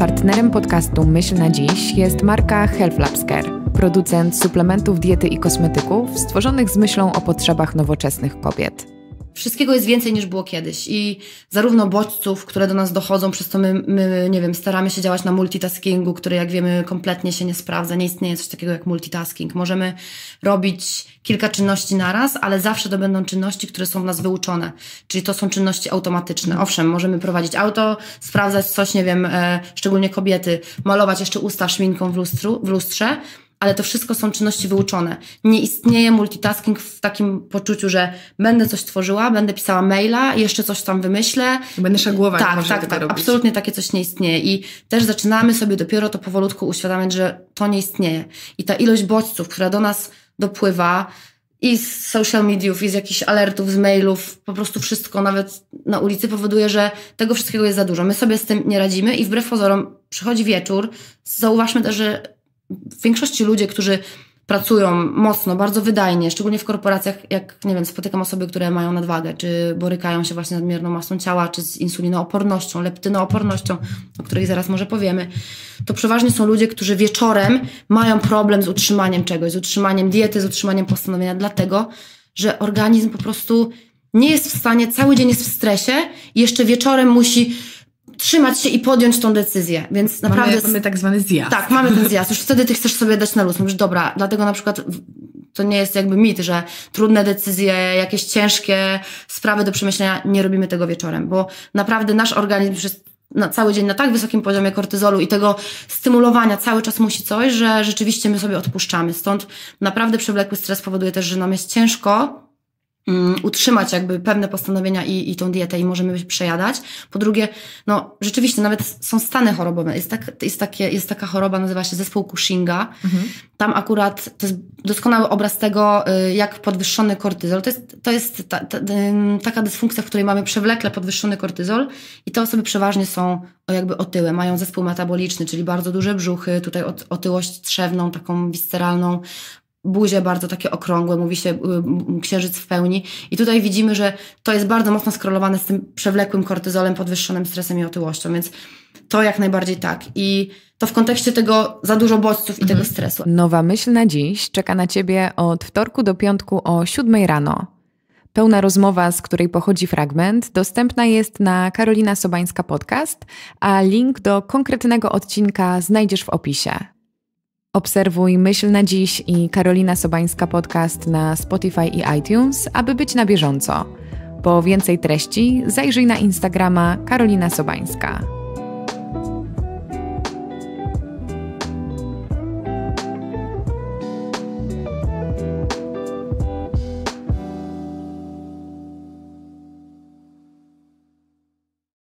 Partnerem podcastu Myśl na dziś jest marka Health Labs Care, producent suplementów diety i kosmetyków stworzonych z myślą o potrzebach nowoczesnych kobiet. Wszystkiego jest więcej niż było kiedyś i zarówno bodźców, które do nas dochodzą, przez to my nie wiem, staramy się działać na multitaskingu, który jak wiemy kompletnie się nie sprawdza, nie istnieje coś takiego jak multitasking. Możemy robić kilka czynności naraz, ale zawsze to będą czynności, które są w nas wyuczone, czyli to są czynności automatyczne. Owszem, możemy prowadzić auto, sprawdzać coś, nie wiem, szczególnie kobiety, malować jeszcze usta szminką w lustrze, ale to wszystko są czynności wyuczone. Nie istnieje multitasking w takim poczuciu, że będę coś tworzyła, będę pisała maila, jeszcze coś tam wymyślę. Będę szagłować. Tak. Absolutnie takie coś nie istnieje. I też zaczynamy sobie dopiero to powolutku uświadamiać, że to nie istnieje. I ta ilość bodźców, która do nas dopływa i z social mediów, i z jakichś alertów, z mailów, po prostu wszystko, nawet na ulicy, powoduje, że tego wszystkiego jest za dużo. My sobie z tym nie radzimy i wbrew pozorom przychodzi wieczór. Zauważmy też, że w większości ludzie, którzy pracują mocno, bardzo wydajnie, szczególnie w korporacjach, jak nie wiem, spotykam osoby, które mają nadwagę, czy borykają się właśnie z nadmierną masą ciała, czy z insulinoopornością, leptynoopornością, o której zaraz może powiemy, to przeważnie są ludzie, którzy wieczorem mają problem z utrzymaniem czegoś, z utrzymaniem diety, z utrzymaniem postanowienia, dlatego, że organizm po prostu nie jest w stanie, cały dzień jest w stresie i jeszcze wieczorem musi trzymać się i podjąć tą decyzję, więc naprawdę... Mamy tak zwany zjazd. Tak, mamy ten zjazd. Już wtedy ty chcesz sobie dać na luz. Mówisz, dobra, dlatego na przykład to nie jest jakby mit, że trudne decyzje, jakieś ciężkie sprawy do przemyślenia, nie robimy tego wieczorem, bo naprawdę nasz organizm jest na cały dzień na tak wysokim poziomie kortyzolu i tego stymulowania cały czas musi coś, że rzeczywiście my sobie odpuszczamy. Stąd naprawdę przewlekły stres powoduje też, że nam jest ciężko utrzymać jakby pewne postanowienia i tą dietę i możemy przejadać. Po drugie, no rzeczywiście nawet są stany chorobowe. Jest taka choroba, nazywa się zespół Cushinga. Tam akurat to jest doskonały obraz tego, jak podwyższony kortyzol. To jest taka dysfunkcja, w której mamy przewlekle podwyższony kortyzol i te osoby przeważnie są jakby otyłe. Mają zespół metaboliczny, czyli bardzo duże brzuchy, tutaj otyłość trzewną, taką visceralną, buzie bardzo takie okrągłe, mówi się księżyc w pełni. I tutaj widzimy, że to jest bardzo mocno skorelowane z tym przewlekłym kortyzolem, podwyższonym stresem i otyłością, więc to jak najbardziej tak. I to w kontekście tego za dużo bodźców i tego stresu. Nowa myśl na dziś czeka na Ciebie od wtorku do piątku o 7 rano. Pełna rozmowa, z której pochodzi fragment, dostępna jest na Karolina Sobańska Podcast, a link do konkretnego odcinka znajdziesz w opisie. Obserwuj Myśl na dziś i Karolina Sobańska Podcast na Spotify i iTunes, aby być na bieżąco. Po więcej treści zajrzyj na Instagrama Karolina Sobańska.